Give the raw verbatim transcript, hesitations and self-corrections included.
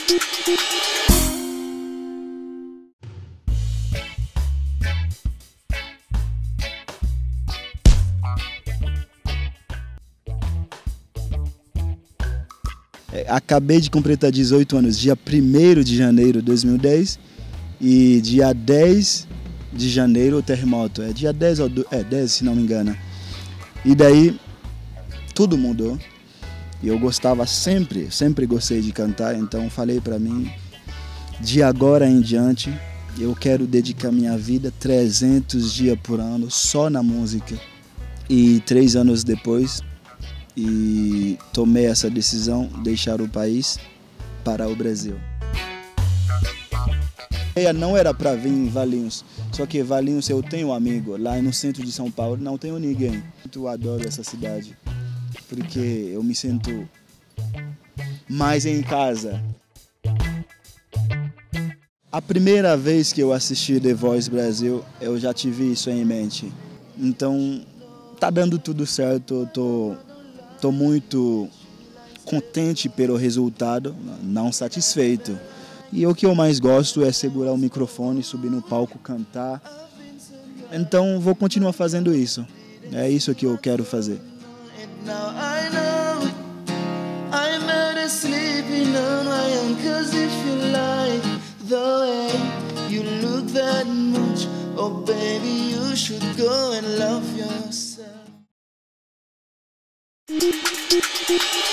Acabei de completar dezoito anos, dia primeiro de janeiro de dois mil e dez, e dia dez de janeiro o terremoto, é dia dez, ou do, é dez se não me engano. E daí tudo mudou, e eu gostava sempre, sempre gostei de cantar, então falei para mim, de agora em diante, eu quero dedicar minha vida trezentos dias por ano só na música. E três anos depois, e tomei essa decisão, deixar o país para o Brasil. Não era para vir em Valinhos, só que Valinhos eu tenho um amigo, lá no centro de São Paulo não tenho ninguém. Eu adoro essa cidade, porque eu me sinto mais em casa. A primeira vez que eu assisti The Voice Brasil, eu já tive isso em mente. Então, tá dando tudo certo, tô Estou muito contente pelo resultado, não satisfeito. E o que eu mais gosto é segurar o microfone, subir no palco, cantar. Então vou continuar fazendo isso. É isso que eu quero fazer. Thank you.